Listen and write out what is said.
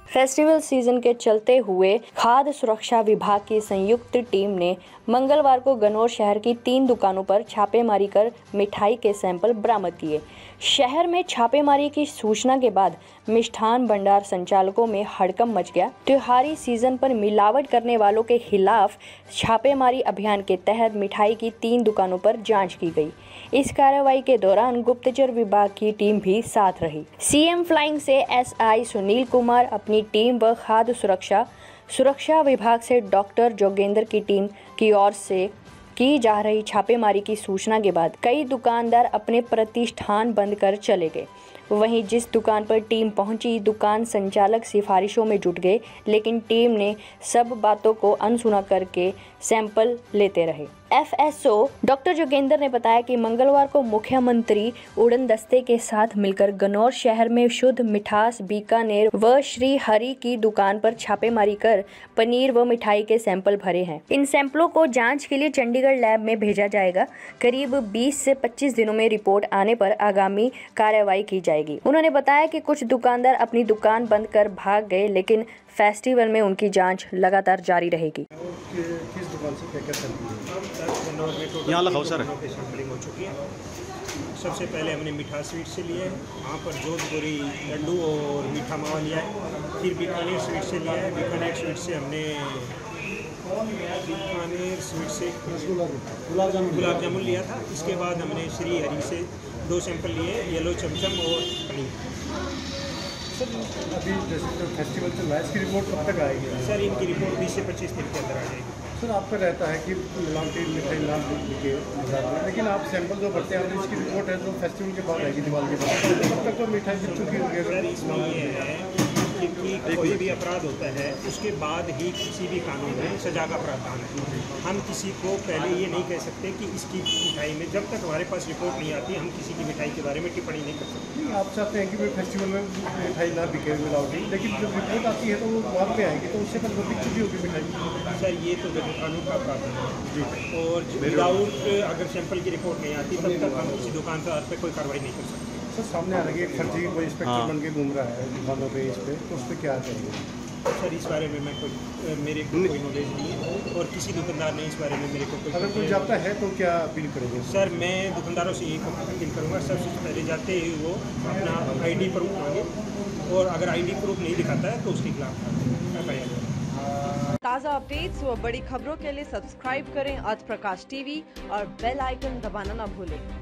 Festival season के चलते हुए खाद्य सुरक्षा विभाग की संयुक्त टीम ने मंगलवार को गन्नौर शहर की 3 दुकानों पर छापेमारी कर मिठाई के सैंपल बरामद किए। शहर में छापेमारी की सूचना के बाद मिष्ठान भंडार संचालकों में हड़कंप मच गया। त्योहारी सीजन पर मिलावट करने वालों के खिलाफ छापेमारी अभियान के तहत मिठाई की 3 दुकानों पर जांच की गई। इस कार्रवाई के दौरान गुप्तचर विभाग की टीम भी साथ रही। सीएम फ्लाइंग से एसआई सुनील कुमार अपनी टीम व खाद्य सुरक्षा विभाग से डॉक्टर जोगेंद्र की टीम की ओर से की जा रही छापेमारी की सूचना के बाद कई दुकानदार अपने प्रतिष्ठान बंद कर चले गए। वहीं जिस दुकान पर टीम पहुंची, दुकान संचालक सिफारिशों में जुट गए, लेकिन टीम ने सब बातों को अनसुना करके सैंपल लेते रहे। एफएसओ डॉक्टर जोगेंद्र ने बताया कि मंगलवार को मुख्यमंत्री उड़न दस्ते के साथ मिलकर गन्नौर शहर में शुद्ध मिठास बीकानेर व श्री हरि की दुकान पर छापेमारी कर पनीर व मिठाई के सैंपल भरे हैं। इन सैंपलों को जांच के लिए चंडीगढ़ लैब में भेजा जाएगा। करीब 20 से 25 दिनों में रिपोर्ट आने पर आगामी कार्रवाई की जाएगी। उन्होंने बताया कि कुछ दुकानदार अपनी दुकान बंद कर भाग गए, लेकिन फेस्टिवल में उनकी जांच लगातार जारी रहेगी। यहाँ लगाओ सर। सैंपलिंग हो चुकी है। सबसे पहले हमने मीठा स्वीट से लिया है, वहाँ पर जोधपुरी लड्डू और मीठा मावा लिया है। फिर बीकानेर स्वीट से लिया है। बीकानेर स्वीट से हमने गुलाब जामुन लिया था। इसके बाद हमने श्री हरि से 2 सैंपल लिए, येलो चमचम और पनीर। सर अभी जैसे तो फेस्टिवल चल रहा है, इसकी रिपोर्ट कब तक आएगी? सर इनकी रिपोर्ट 20 से 25 दिन के अंदर आ जाएगी। सर आपका रहता है कि मिलावटी मिठाई ना बिके बाजार में, लेकिन आप सैंपल जो भरते हैं इसकी रिपोर्ट है जो फेस्टिवल के बाद आएगी, दिवाली के बाद, तब तक तो मिठाई बिक चुकी होगी। सर इसमें ये है कि कोई भी अपराध होता है उसके बाद ही किसी भी कानून में सजा का प्रावधान है। हम किसी को पहले ये नहीं कह सकते कि इसकी मिठाई में, जब तक हमारे पास रिपोर्ट नहीं आती हम किसी की मिठाई के बारे में टिप्पणी नहीं कर सकते। आप चाहते हैं कि भाई फेस्टिवल में मिठाई ना बिके मिलावटी, लेकिन जब रिपोर्ट आती है तो वो बाद में आएगी, तो उससे पहले बिक चुकी होगी मिठाई। सर ये तो कानून का प्रावधान है जी। और विदाउट अगर सैंपल की रिपोर्ट नहीं आती तब तक हम किसी दुकानदार पर कोई कार्रवाई नहीं कर सकते। सर सामने आ रही है फर्जी कोई इंस्पेक्टर बन के घूम रहा है दुकानों पे, इस पे तो उस पर क्या चाहिए? सर इस बारे में मेरे को कोई नॉलेज नहीं है और किसी दुकानदार ने इस बारे में मेरे को अगर कोई जाता है तो क्या अपील करेंगे? सर मैं दुकानदारों से यही अपील करूँगा, सबसे पहले जाते ही वो अपना आईडी प्रूफ मांगे और अगर आईडी प्रूफ नहीं दिखाता है तो उसके खिलाफ ताज़ा अपडेट्स व बड़ी खबरों के लिए सब्सक्राइब करें आज प्रकाश टीवी और बेल आइकन दबाना न भूलें।